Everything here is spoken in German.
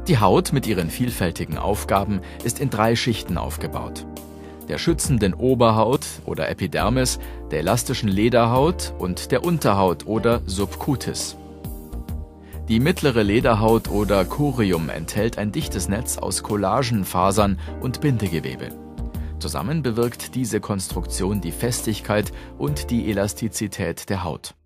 Die Haut mit ihren vielfältigen Aufgaben ist in 3 Schichten aufgebaut: der schützenden Oberhaut oder Epidermis, der elastischen Lederhaut und der Unterhaut oder Subcutis. Die mittlere Lederhaut oder Corium enthält ein dichtes Netz aus Kollagenfasern und Bindegewebe. Zusammen bewirkt diese Konstruktion die Festigkeit und die Elastizität der Haut.